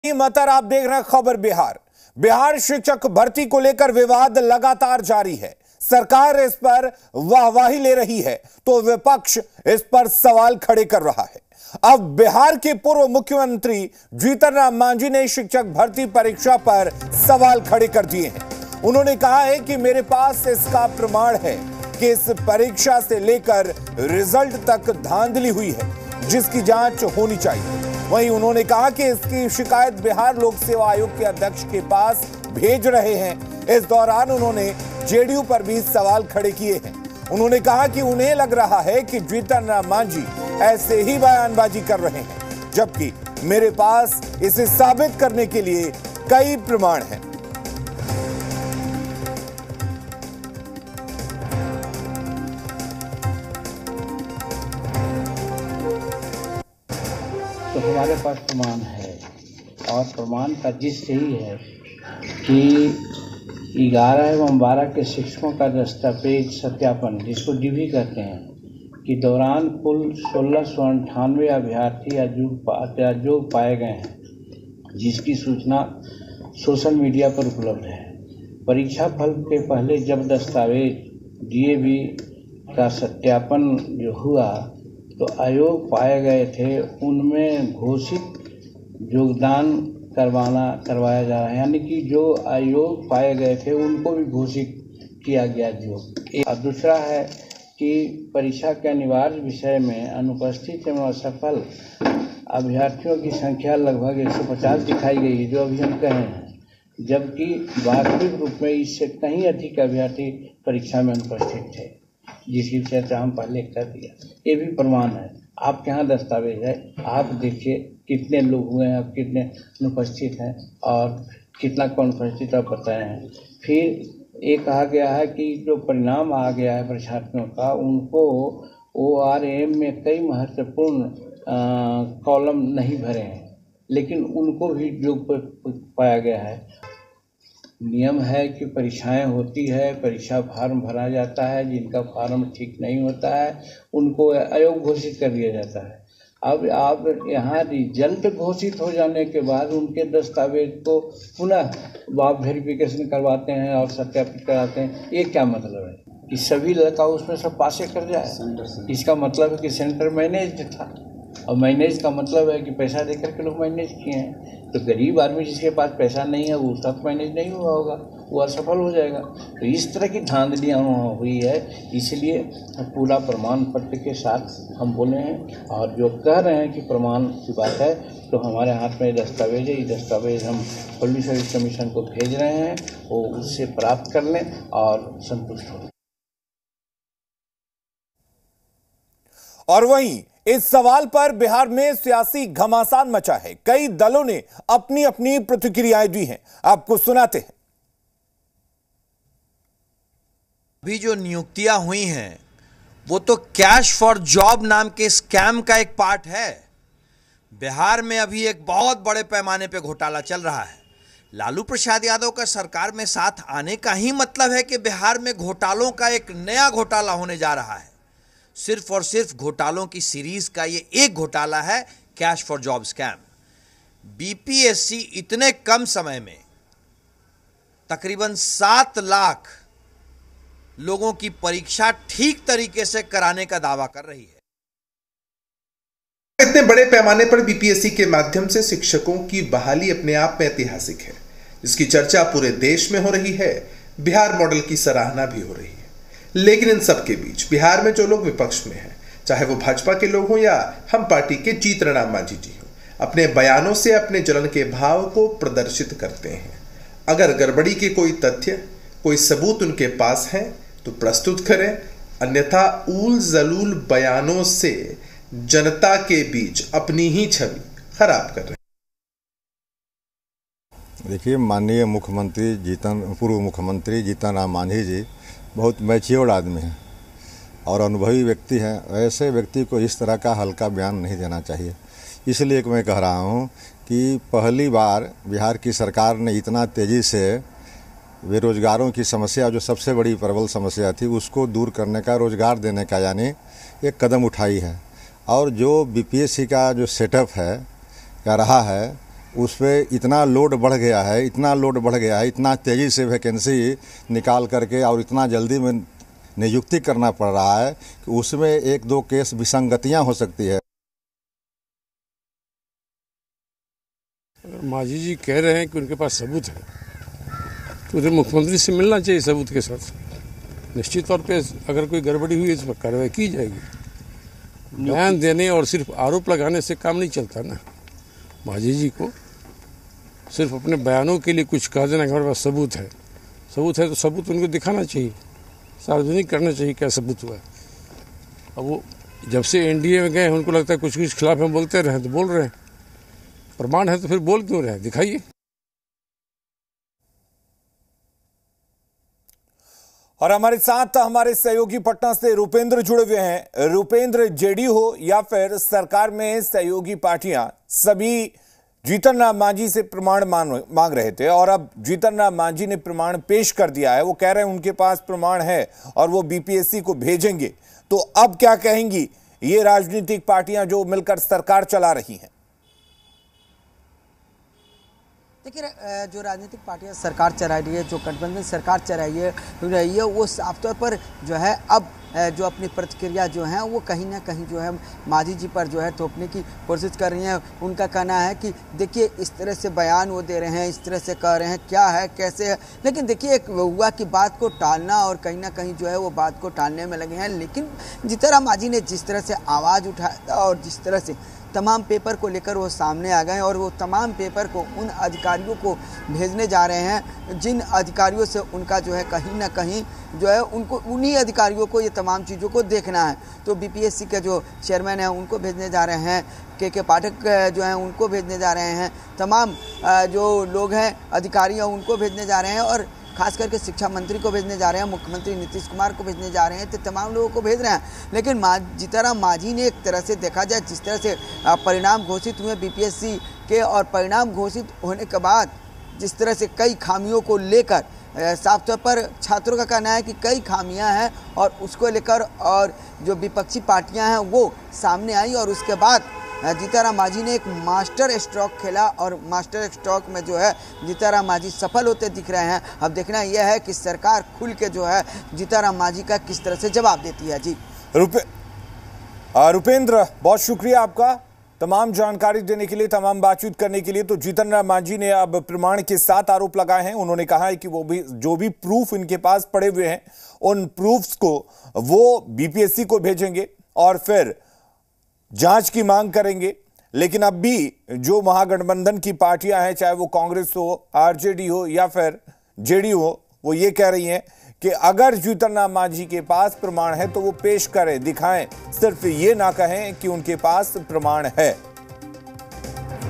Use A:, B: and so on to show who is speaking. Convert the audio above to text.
A: मतर आप देख रहे हैं खबर बिहार शिक्षक भर्ती को लेकर विवाद लगातार जारी है। सरकार इस पर वाहवाही ले रही है तो विपक्ष इस पर सवाल खड़े कर रहा है। अब बिहार के पूर्व मुख्यमंत्री जीतन राम मांझी ने शिक्षक भर्ती परीक्षा पर सवाल खड़े कर दिए हैं। उन्होंने कहा है कि मेरे पास इसका प्रमाण है कि इस परीक्षा से लेकर रिजल्ट तक धांधली हुई है, जिसकी जांच होनी चाहिए। वहीं उन्होंने कहा कि इसकी शिकायत बिहार लोक सेवा आयोग के अध्यक्ष के पास भेज रहे हैं। इस दौरान उन्होंने जेडीयू पर भी सवाल खड़े किए हैं। उन्होंने कहा कि उन्हें लग रहा है कि जीतन राम मांझी ऐसे ही बयानबाजी कर रहे हैं, जबकि मेरे पास इसे साबित करने के लिए कई प्रमाण हैं।
B: तो हमारे पास प्रमाण है और प्रमाण का जिस यही है कि 11 एवं 12 के शिक्षकों का दस्तावेज सत्यापन, जिसको डीवी कहते हैं, कि दौरान कुल 1698 अभ्यर्थी अयोग्य पाए गए हैं, जिसकी सूचना सोशल मीडिया पर उपलब्ध है। परीक्षा फल के पहले जब दस्तावेज डीएवी का सत्यापन जो हुआ तो अयोग्य पाए गए थे, उनमें घोषित योगदान करवाया जा रहा है, यानी कि जो अयोग्य पाए गए थे उनको भी घोषित किया गया योग्य। और दूसरा है कि परीक्षा के अनिवार्य विषय में अनुपस्थित एवं असफल अभ्यर्थियों की संख्या लगभग 150 दिखाई गई है, जो अभी हम कहे हैं, जबकि वास्तविक रूप में इससे कहीं अधिक अभ्यर्थी परीक्षा में अनुपस्थित थे, जिसकी चर्चा हम पहले कर दिया। ये भी प्रमाण है। आपके यहाँ दस्तावेज है, आप देखिए कितने लोग हुए हैं, कितने अनुपस्थित हैं और कितना कौन उपस्थित आप बताए हैं। फिर ये कहा गया है कि जो परिणाम आ गया है परीक्षार्थियों का, उनको ORM में कई महत्वपूर्ण कॉलम नहीं भरे हैं, लेकिन उनको भी जो पाया गया है। नियम है कि परीक्षाएं होती है, परीक्षा फार्म भरा जाता है, जिनका फार्म ठीक नहीं होता है उनको अयोग्य घोषित कर दिया जाता है। अब आप यहाँ रिजल्ट घोषित हो जाने के बाद उनके दस्तावेज को पुनः आप वेरिफिकेशन करवाते हैं और सत्यापित कराते हैं। ये क्या मतलब है कि सभी लड़का उसमें सब पासे कर जाए? इसका मतलब है कि सेंटर मैनेज था, और मैनेज का मतलब है कि पैसा देकर के लोग मैनेज किए हैं। तो गरीब आदमी जिसके पास पैसा नहीं है वो उसका मैनेज नहीं हुआ होगा, वो असफल हो जाएगा। तो इस तरह की धांधलियाँ हुई है, इसलिए पूरा प्रमाण पत्र के साथ हम बोले हैं। और जो कह रहे हैं कि प्रमाण की बात है, तो हमारे हाथ में दस्तावेज है, ये दस्तावेज हम पब्लिक सर्विस कमीशन को भेज रहे हैं, वो उससे प्राप्त कर लें और संतुष्ट हो।
A: और वहीं इस सवाल पर बिहार में सियासी घमासान मचा है। कई दलों ने अपनी अपनी प्रतिक्रियाएं दी हैं, आपको सुनाते हैं।
C: अभी जो नियुक्तियां हुई हैं वो तो कैश फॉर जॉब नाम के स्कैम का एक पार्ट है। बिहार में अभी एक बहुत बड़े पैमाने पे घोटाला चल रहा है। लालू प्रसाद यादव का सरकार में साथ आने का ही मतलब है कि बिहार में घोटालों का एक नया घोटाला होने जा रहा है। सिर्फ और सिर्फ घोटालों की सीरीज का ये एक घोटाला है, cash for job scam. BPSC इतने कम समय में तकरीबन 7 लाख लोगों की परीक्षा ठीक तरीके से कराने का दावा कर रही है।
D: इतने बड़े पैमाने पर बीपीएससी के माध्यम से शिक्षकों की बहाली अपने आप में ऐतिहासिक है, जिसकी चर्चा पूरे देश में हो रही है। बिहार मॉडल की सराहना भी हो रही है। लेकिन इन सब के बीच बिहार में जो लोग विपक्ष में हैं, चाहे वो भाजपा के लोग हों या हम पार्टी के जीतन राम मांझी जी हों, अपने बयानों से अपने जलन के भाव को प्रदर्शित करते हैं। अगर गड़बड़ी के कोई तथ्य, कोई सबूत उनके पास हैं तो प्रस्तुत करें, अन्यथा ऊल जलूल बयानों से जनता के बीच अपनी ही छवि खराब कर रहे हैं।
E: देखिए, माननीय मुख्यमंत्री पूर्व मुख्यमंत्री जीतन राम मांझी जी बहुत मैच्योर्ड आदमी हैं और अनुभवी व्यक्ति हैं। ऐसे व्यक्ति को इस तरह का हल्का बयान नहीं देना चाहिए। इसलिए मैं कह रहा हूं कि पहली बार बिहार की सरकार ने इतना तेज़ी से बेरोजगारों की समस्या, जो सबसे बड़ी प्रबल समस्या थी, उसको दूर करने का, रोजगार देने का यानी एक कदम उठाई है। और जो बीपीएससी का जो सेटअप है या रहा है, उस पर इतना लोड बढ़ गया है, इतना तेज़ी से वैकेंसी निकाल करके और इतना जल्दी में नियुक्ति करना पड़ रहा है कि उसमें 1-2 केस विसंगतियां हो सकती है।
F: अगर मांझी जी कह रहे हैं कि उनके पास सबूत है तो उन्हें मुख्यमंत्री से मिलना चाहिए सबूत के साथ। निश्चित तौर पे अगर कोई गड़बड़ी हुई इस पर कार्रवाई की जाएगी। बयान देने और सिर्फ आरोप लगाने से काम नहीं चलता ना। मांझी जी को सिर्फ अपने बयानों के लिए कुछ कह देना कि हमारे पास सबूत है तो सबूत उनको दिखाना चाहिए, सार्वजनिक करना चाहिए क्या सबूत हुआ है। अब वो जब से एनडीए में गए उनको लगता है कुछ खिलाफ हम बोलते रहे तो बोल रहे हैं, प्रमाण है तो फिर बोल क्यों रहे हैं, दिखाइए।
A: और हमारे साथ हमारे सहयोगी पटना से रुपेंद्र जुड़े हुए हैं। रुपेंद्र, जेडीयू हो या फिर सरकार में सहयोगी पार्टियां सभी जीतन राम मांझी से प्रमाण मांग रहे थे और अब जीतन राम मांझी ने प्रमाण पेश कर दिया है। वो कह रहे हैं उनके पास प्रमाण है और वो बीपीएससी को भेजेंगे। तो अब क्या कहेंगी ये राजनीतिक पार्टियां जो मिलकर सरकार चला रही हैं?
G: देखिए, जो राजनीतिक पार्टियां सरकार चला रही है, जो गठबंधन सरकार चला रही है वो साफ तौर पर जो है अब जो अपनी प्रतिक्रिया जो है वो कहीं ना कहीं जो है मांझी जी पर जो है थोपने की कोशिश कर रही हैं। उनका कहना है कि देखिए इस तरह से बयान वो दे रहे हैं, इस तरह से कह रहे हैं, क्या है कैसे है। लेकिन देखिए एक हुआ कि बात को टालना और कहीं ना कहीं जो है वो बात को टालने में लगे हैं। लेकिन जीतन राम मांझी ने जिस तरह से आवाज़ उठाया और जिस तरह से तमाम पेपर को लेकर वो सामने आ गए और वो तमाम पेपर को उन अधिकारियों को भेजने जा रहे हैं जिन अधिकारियों से उनका जो है कहीं ना कहीं जो है उनको उन्हीं अधिकारियों को ये तमाम चीज़ों को देखना है। तो बीपीएससी के जो चेयरमैन हैं उनको भेजने जा रहे हैं, के पाठक जो हैं उनको भेजने जा रहे हैं, तमाम जो लोग हैं अधिकारी हैं उनको भेजने जा रहे हैं और खास करके शिक्षा मंत्री को भेजने जा रहे हैं, मुख्यमंत्री नीतीश कुमार को भेजने जा रहे हैं, तो तमाम लोगों को भेज रहे हैं। लेकिन जीतन राम मांझी ने एक तरह से देखा जाए जिस तरह से परिणाम घोषित हुए बीपीएससी के और परिणाम घोषित होने के बाद जिस तरह से कई खामियों को लेकर साफ तौर पर छात्रों का कहना है कि कई खामियां हैं और उसको लेकर और जो विपक्षी पार्टियां हैं वो सामने आई और उसके बाद जीतन राम मांझी ने एक मास्टर स्ट्रोक खेला और मास्टर स्ट्रोक में जो है जीतन राम मांझी सफल होते दिख रहे हैं। अब देखना यह है कि सरकार खुल के जो है जीतन राम मांझी का किस तरह से जवाब देती है। जी
A: रुपेंद्र, बहुत शुक्रिया आपका तमाम जानकारी देने के लिए, तमाम बातचीत करने के लिए। तो जीतन राम मांझी ने अब प्रमाण के साथ आरोप लगाए हैं। उन्होंने कहा है कि वो भी जो भी प्रूफ इनके पास पड़े हुए हैं उन प्रूफ्स को वो बीपीएससी को भेजेंगे और फिर जांच की मांग करेंगे। लेकिन अब भी जो महागठबंधन की पार्टियां हैं, चाहे वो कांग्रेस हो, आरजेडी हो या फिर जेडीयू हो, वो ये कह रही हैं कि अगर जीतन राम मांझी के पास प्रमाण है तो वो पेश करें, दिखाएं, सिर्फ ये ना कहें कि उनके पास प्रमाण है।